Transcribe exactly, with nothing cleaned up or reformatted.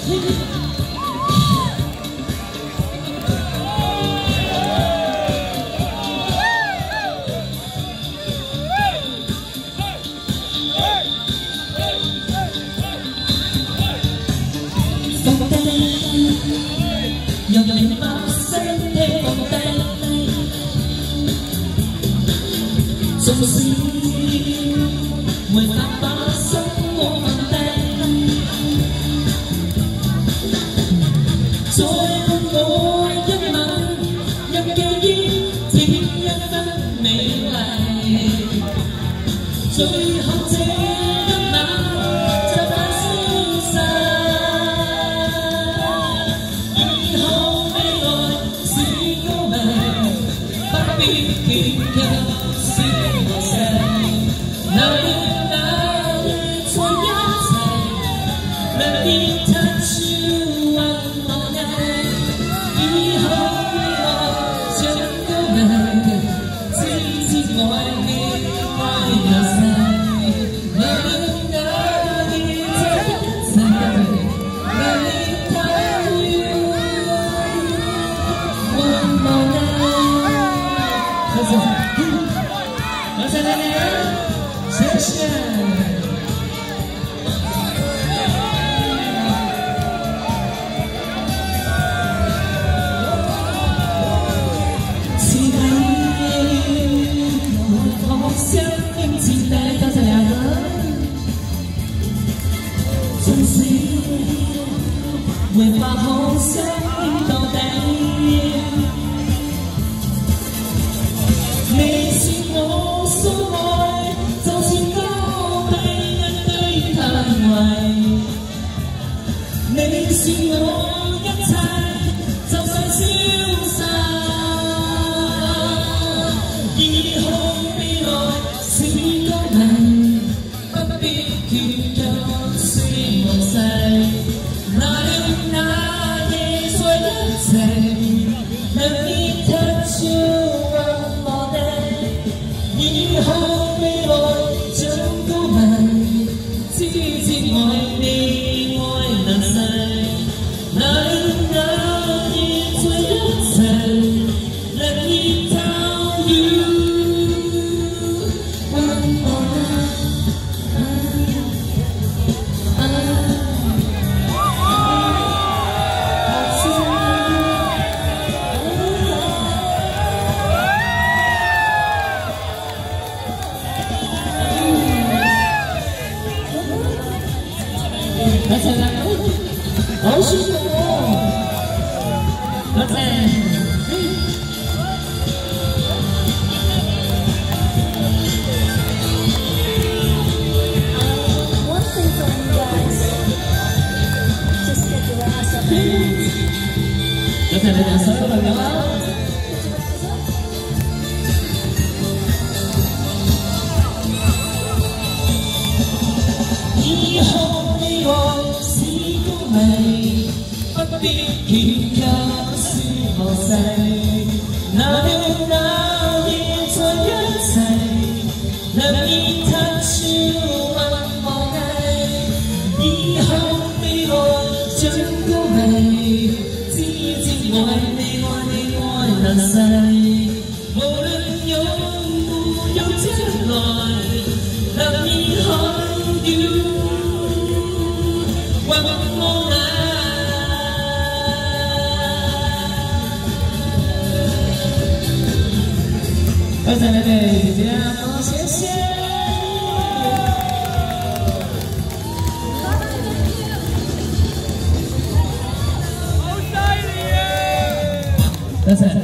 让你把身體放低，縱使沒法把心我放低，再伴我一吻，讓記憶添一分美麗，最後這一晚就快消逝。 天嘅是我世，那年那年在一齊，兩邊 touch you one more night， 以後未來將都能知知愛你愛又細，那年那年在一齊，那年 touch you one more night。 多謝，多謝你哋，謝謝。是你和我相應徹底，多謝兩個。縱使沒法可相應到底。 你是我所愛，就算高低一堆嘆為。你是我一切，就算消散。以後未來是個人，不必缺氧是無勢。那年那夜在一齊，能你 touch you。 以後未來將都能知知愛你愛能逝，那年那夜在一齊，能依靠 you one more night。多謝啦，好舒服喎！多謝。 One thing from you guys, just get your ass up. 多謝你哋所有朋友啦。 以後未來是高美，不必缺氧是無勢。那年那夜在一齊，能以 touch you one more night。以後未來將高美，知知愛你愛你愛能逝。無論有沒有將來，能以看you。 One more night， 多謝你哋，這樣多謝謝。好犀利啊！多謝。